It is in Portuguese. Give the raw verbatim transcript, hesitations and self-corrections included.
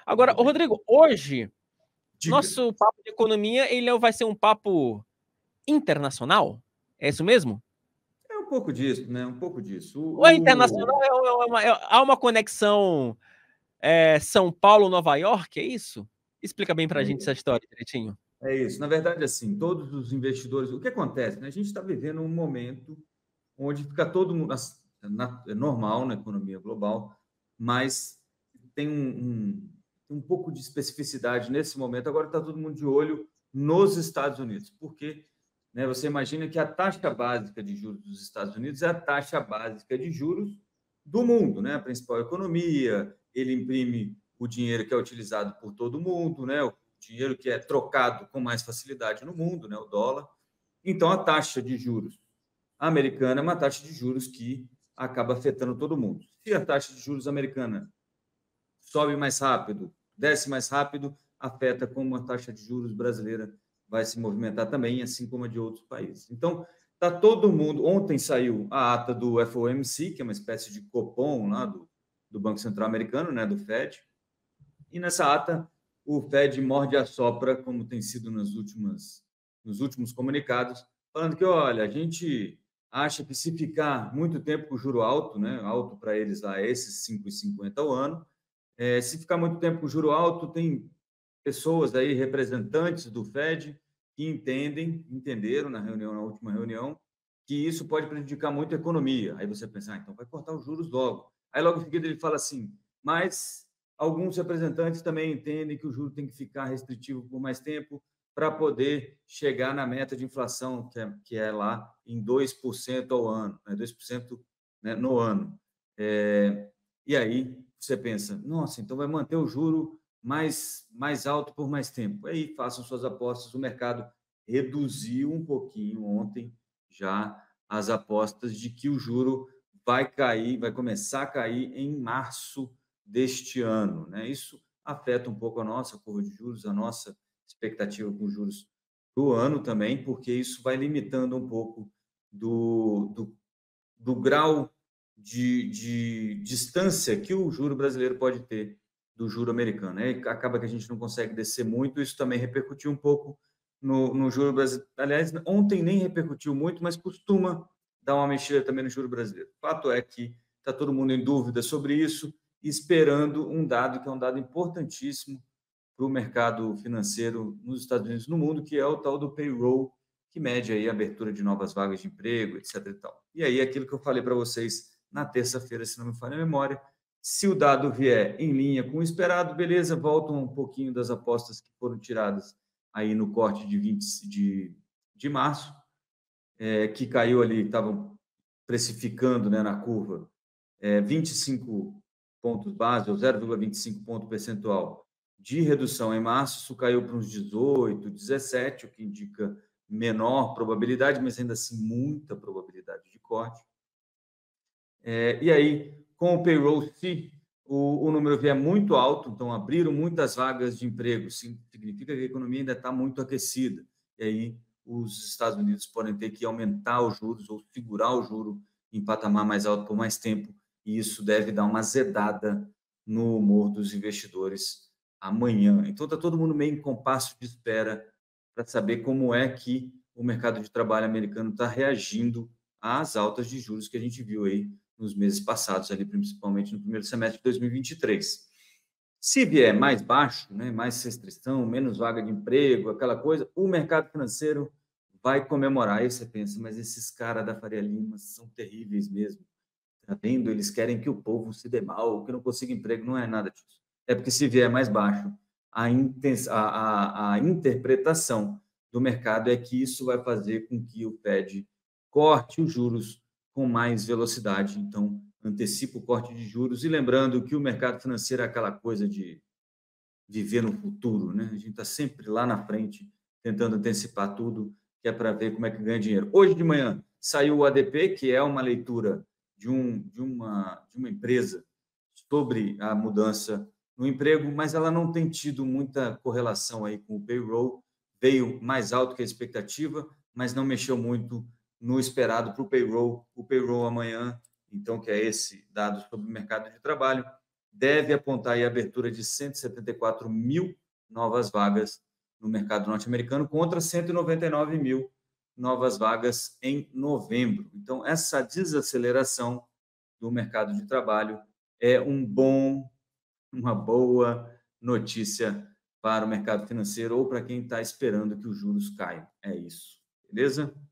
Agora, Muito ô bem. Rodrigo, hoje, Diga. nosso papo de economia, ele é vai ser um papo internacional? É isso mesmo? É um pouco disso, né, um pouco disso. Ou é O internacional, o é é uma é há uma conexão, eh, São Paulo, Nova York, é isso? Explica bem pra É gente essa isso. história direitinho. É isso. Na verdade, assim, todos os investidores o que acontece, né, a gente tá vivendo um momento onde fica todo mundo ass na é normal na economia global, mas tem um um um pouco de especificidade nesse momento, agora tá todo mundo de olho nos Estados Unidos. Por quê? Né, você imagina que a taxa básica de juros dos Estados Unidos é a taxa básica de juros do mundo, né, a principal economia, ele imprime o dinheiro que é utilizado por todo mundo, né, o dinheiro que é trocado com mais facilidade no mundo, né, o dólar. Então a taxa de juros americana é uma taxa de juros que acaba afetando todo mundo. Se a taxa de juros americana sobe mais rápido, desce mais rápido, afeta como a taxa de juros brasileira vai se movimentar também, assim como a de outros países. Então, tá todo mundo ontem saiu a ata do F O M C, que é uma espécie de Copom lá do do Banco Central Americano, né, do Fed, e nessa ata o Fed morde-a-assopra, como tem sido nas últimas nos últimos comunicados, falando que: "Olha, a gente acha que se ficar muito tempo com o juro alto", né, alto pra eles lá é esses cinco e cinquenta ao ano, eh, "se ficar muito tempo com o juro alto, tem pessoas aí, representantes do Fed, que entendem entenderam na reunião na última reunião, que isso pode prejudicar muito a economia". Aí você pensa: "Ah, então vai cortar os juros logo". Aí logo em seguida ele fala assim: "Mas alguns representantes também entendem que o juro tem que ficar restritivo por mais tempo, pra poder chegar na meta de inflação que é que é lá em dois por cento ao ano, né, dois por cento, né, no ano". Eh, e aí você pensa: "Nossa, então vai manter o juro mais mais alto por mais tempo". Aí façam suas apostas, o mercado reduziu um pouquinho ontem já as apostas de que o juro vai cair, vai começar a cair em março deste ano, né. Isso afeta um pouco a nossa curva de juros, a nossa expectativa com juros do ano também, porque isso vai limitando um pouco do do do grau de de distância que o juro brasileiro pode ter do juro americano, né, e acaba que a gente não consegue descer muito, isso também repercutiu um pouco no no juro brasi aliás, ontem nem repercutiu muito, mas costuma dar uma mexida também no juro brasileiro. Fato é que tá todo mundo em dúvida sobre isso, esperando um dado que é um dado importantíssimo para o mercado financeiro nos Estados Unidos e no mundo, que é o tal do payroll, que mede aí a abertura de novas vagas de emprego, etc e tal. E aí aquilo que eu falei pra vocês na terça-feira, se não me falha a memória, se o dado vier em linha com o esperado, beleza, voltam um pouquinho das apostas que foram tiradas aí no corte de vinte de de março, eh, que caiu ali, estavam precificando, né, na curva, eh, vinte e cinco pontos base ou zero vírgula vinte e cinco ponto percentual de redução em março, isso caiu pra uns dezoito, dezessete, o que indica menor probabilidade, mas ainda assim muita probabilidade de corte. Eh, e aí, com o payroll, se o o número vier muito alto, então abriram muitas vagas de emprego, sim significa que a economia ainda tá muito aquecida. E aí os Estados Unidos podem ter que aumentar os juros ou segurar o juro em patamar mais alto por mais tempo, e isso deve dar uma azedada no humor dos investidores amanhã. Então tá todo mundo meio em compasso de espera pra saber como é que o mercado de trabalho americano tá reagindo às altas de juros que a gente viu aí nos meses passados, ali principalmente no primeiro semestre de dois mil e vinte e três. Se vier mais baixo, né, mais restrição, menos vaga de emprego, aquela coisa, o mercado financeiro vai comemorar. Aí você pensa: "Mas esses cara da Faria Lima são terríveis mesmo. Tá vendo, eles querem que o povo se dê mal, que não consiga emprego". Não é nada disso. É porque se vier mais baixo, a inten a a a interpretação do mercado é que isso vai fazer com que o Fed corte os juros com mais velocidade, então antecipa o corte de juros. E lembrando que o mercado financeiro é aquela coisa de viver no futuro, né, a gente tá sempre lá na frente, tentando antecipar tudo, que é pra ver como é que ganha dinheiro. Hoje de manhã saiu o A D P, que é uma leitura de um de uma de uma empresa sobre a mudança no emprego, mas ela não tem tido muita correlação aí com o payroll, veio mais alto que a expectativa, mas não mexeu muito no esperado para o payroll. O payroll amanhã, então, que é esse dado sobre o mercado de trabalho, deve apontar aí a abertura de cento e setenta e quatro mil novas vagas no mercado norte-americano contra cento e noventa e nove mil novas vagas em novembro. Então, essa desaceleração do mercado de trabalho é um bom, uma boa notícia para o mercado financeiro ou para quem está esperando que os juros caiam. É isso, beleza?